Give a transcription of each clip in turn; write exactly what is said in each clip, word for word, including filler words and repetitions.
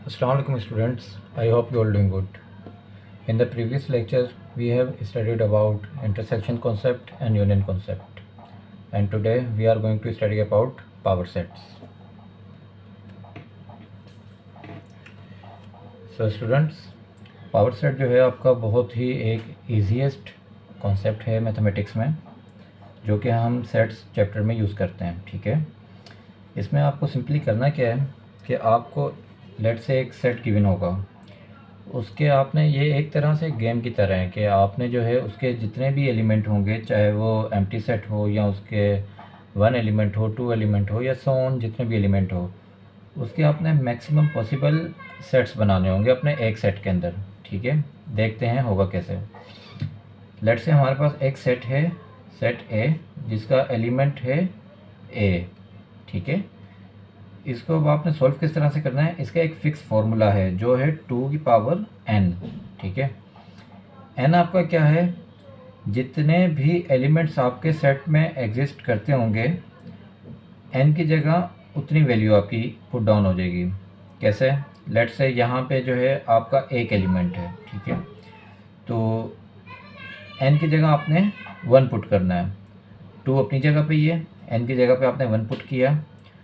Assalamu alaikum students, I hope you all doing good. In the previous lecture we have studied about intersection concept and union concept, and today we are going to study about power sets. So students, power set जो है आपका बहुत ही एक easiest concept है mathematics में, जो कि हम सेट्स चैप्टर में यूज़ करते हैं। ठीक है, इसमें आपको सिंपली करना क्या है कि आपको लेट से एक सेट गिवन होगा, उसके आपने ये एक तरह से गेम की तरह है कि आपने जो है उसके जितने भी एलिमेंट होंगे, चाहे वो एम्प्टी सेट हो या उसके वन एलिमेंट हो, टू एलिमेंट हो या सो ऑन, जितने भी एलिमेंट हो, उसके आपने मैक्सिमम पॉसिबल सेट्स बनाने होंगे अपने एक सेट के अंदर। ठीक है, देखते हैं होगा कैसे। लेट से हमारे पास एक सेट है, सेट ए, जिसका एलिमेंट है ए। ठीक है, इसको अब आपने सॉल्व किस तरह से करना है, इसका एक फिक्स फार्मूला है जो है टू की पावर एन। ठीक है, एन आपका क्या है, जितने भी एलिमेंट्स आपके सेट में एग्जिस्ट करते होंगे, एन की जगह उतनी वैल्यू आपकी पुट डाउन हो जाएगी। कैसे, लेट से यहाँ पे जो है आपका एक एलिमेंट है। ठीक है, तो एन की जगह आपने वन पुट करना है, टू अपनी जगह पे ही है, एन की जगह पे आपने वन पुट किया।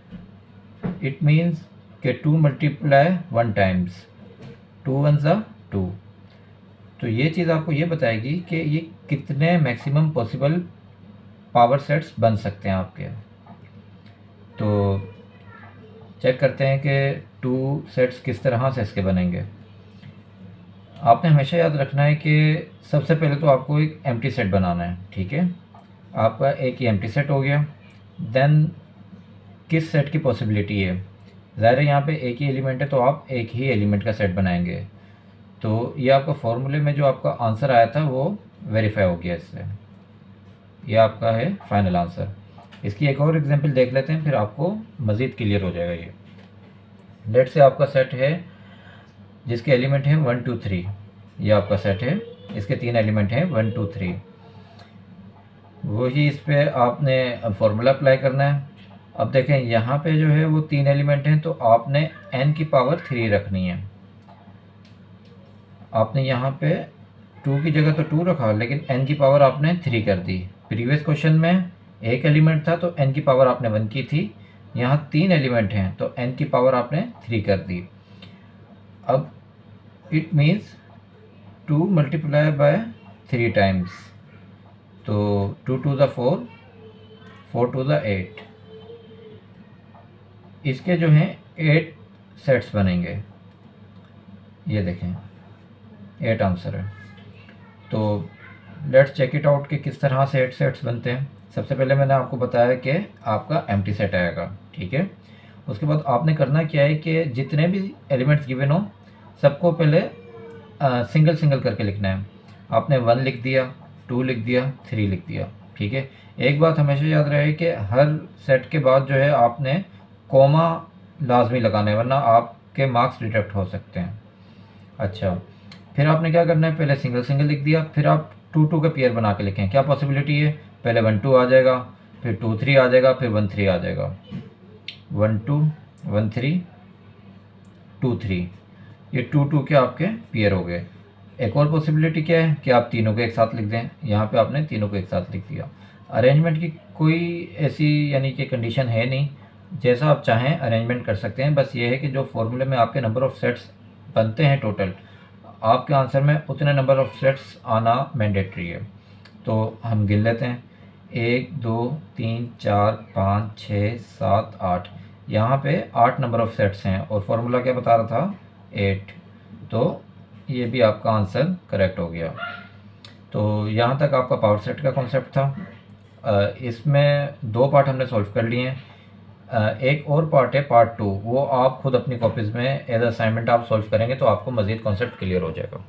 इट मीन्स कि two multiply one times, two one ज़ा टू। तो ये चीज़ आपको ये बताएगी कि ये कितने मैक्सिमम पॉसिबल पावर सेट्स बन सकते हैं आपके। तो चेक करते हैं कि टू सेट्स किस तरह से इसके बनेंगे। आपने हमेशा याद रखना है कि सबसे पहले तो आपको एक एम्प्टी सेट बनाना है। ठीक है, आपका एक ही एम्प्टी सेट हो गया। देन किस सेट की पॉसिबिलिटी है, ज़ाहिर है यहाँ पे एक ही एलिमेंट है तो आप एक ही एलिमेंट का सेट बनाएंगे। तो ये आपका फॉर्मूले में जो आपका आंसर आया था वो वेरीफाई हो गया इससे, ये आपका है फाइनल आंसर। इसकी एक और एग्जांपल देख लेते हैं, फिर आपको मज़ीद क्लियर हो जाएगा। ये लेट से आपका सेट है जिसके एलिमेंट हैं वन टू थ्री, ये आपका सेट है, इसके तीन एलिमेंट हैं वन टू थ्री। वही इस पर आपने फार्मूला अप्लाई करना है। अब देखें यहाँ पे जो है वो तीन एलिमेंट हैं, तो आपने n की पावर थ्री रखनी है। आपने यहाँ पे टू की जगह तो टू रखा, लेकिन n की पावर आपने थ्री कर दी। प्रीवियस क्वेश्चन में एक एलिमेंट था तो n की पावर आपने वन की थी, यहाँ तीन एलिमेंट हैं तो n की पावर आपने थ्री कर दी। अब it means two multiply by three times, तो टू टू ज़ा फोर, फोर टू ज़ा एट, इसके जो हैं एट सेट्स बनेंगे। ये देखें एट आंसर है। तो लेट्स चेक इट आउट कि किस तरह से एट सेट्स बनते हैं। सबसे पहले मैंने आपको बताया कि आपका एम्प्टी सेट आएगा। ठीक है, उसके बाद आपने करना क्या है कि जितने भी एलिमेंट्स गिवन हो सबको पहले आ, सिंगल सिंगल करके लिखना है। आपने वन लिख दिया, टू लिख दिया, थ्री लिख दिया। ठीक है, एक बात हमेशा याद रहे कि हर सेट के बाद जो है आपने कोमा लाजमी लगाना है, वरना आपके मार्क्स डिडक्ट हो सकते हैं। अच्छा, फिर आपने क्या करना है, पहले सिंगल सिंगल लिख दिया, फिर आप टू टू का पेयर बना के लिखें। क्या पॉसिबिलिटी है, पहले वन टू आ जाएगा, फिर टू थ्री आ जाएगा, फिर वन थ्री आ जाएगा, one two one three two three, ये टू टू के आपके पेयर हो गए। एक और पॉसिबिलिटी क्या है कि आप तीनों को एक साथ लिख दें। यहाँ पे आपने तीनों को एक साथ लिख दिया। अरेंजमेंट की कोई ऐसी यानी कि कंडीशन है नहीं, जैसा आप चाहें अरेंजमेंट कर सकते हैं। बस ये है कि जो फॉर्मूले में आपके नंबर ऑफ़ सेट्स बनते हैं टोटल, आपके आंसर में उतने नंबर ऑफ़ सेट्स आना मैंडेटरी है। तो हम गिन लेते हैं, एक दो तीन चार पाँच छः सात आठ, यहाँ पे आठ नंबर ऑफ़ सेट्स हैं और फार्मूला क्या बता रहा था, एट। तो ये भी आपका आंसर करेक्ट हो गया। तो यहाँ तक आपका पावर सेट का कॉन्सेप्ट था। इसमें दो पार्ट हमने सॉल्व कर लिए हैं, एक और पार्ट है पार्ट टू, वो आप खुद अपनी कॉपीज़ में एज असाइनमेंट आप सॉल्व करेंगे तो आपको मज़ीद कॉन्सेप्ट क्लियर हो जाएगा।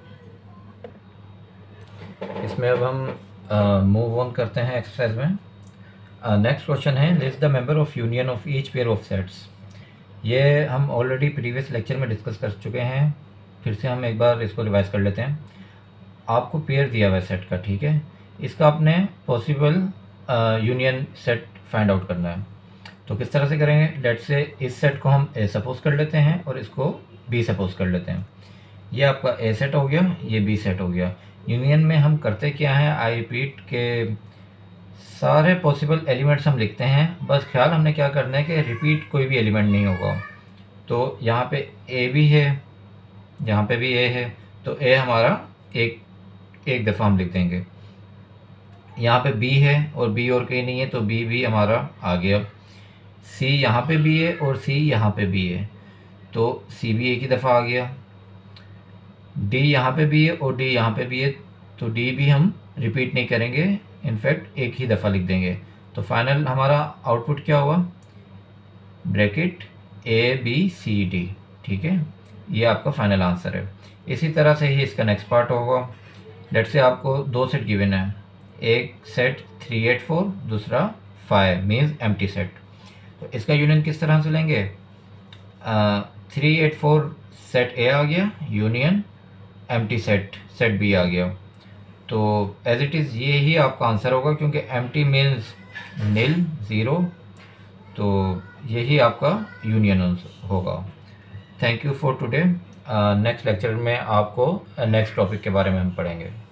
इसमें अब हम मूव ऑन करते हैं एक्सरसाइज में। नेक्स्ट क्वेश्चन है, list the member of union of each pair of sets. ये हम ऑलरेडी प्रीवियस लेक्चर में डिस्कस कर चुके हैं, फिर से हम एक बार इसको रिवाइज कर लेते हैं। आपको पेयर दिया हुआ है सेट का, ठीक है, इसका आपने possible union set find out करना है। तो किस तरह से करेंगे, लेट से इस सेट को हम ए सपोज कर लेते हैं और इसको बी सपोज कर लेते हैं। ये आपका ए सेट हो गया, ये बी सेट हो गया। यूनियन में हम करते क्या हैं, आई रिपीट के सारे पॉसिबल एलिमेंट्स हम लिखते हैं, बस ख्याल हमने क्या करना है कि रिपीट कोई भी एलिमेंट नहीं होगा। तो यहाँ पे ए भी है, यहाँ पे भी ए है, तो ए हमारा एक एक दफ़ा हम लिख देंगे। यहाँ पे बी है और बी और कहीं नहीं है, तो बी भी हमारा आ गया। सी यहाँ पे भी है और सी यहाँ पे भी है, तो सी भी एक ही दफ़ा आ गया। डी यहाँ पे भी है और डी यहाँ पे भी है, तो डी भी हम रिपीट नहीं करेंगे, इनफैक्ट एक ही दफ़ा लिख देंगे। तो फाइनल हमारा आउटपुट क्या हुआ, bracket A B C D. ठीक है, ये आपका फाइनल आंसर है। इसी तरह से ही इसका नेक्स्ट पार्ट होगा। लेट्स से आपको दो सेट गिवन है, एक सेट थ्री एट फोर, दूसरा फाइव मीन्स एम्प्टी सेट। तो इसका यूनियन किस तरह से लेंगे, three eight four set A आ गया, union empty set set B आ गया। तो एज इट इज़ ये ही आपका आंसर होगा, क्योंकि एम्प्टी मीन्स नील ज़ीरो, तो यही आपका यूनियन होगा। Thank you for today. Next lecture में आपको नेक्स्ट टॉपिक के बारे में हम पढ़ेंगे।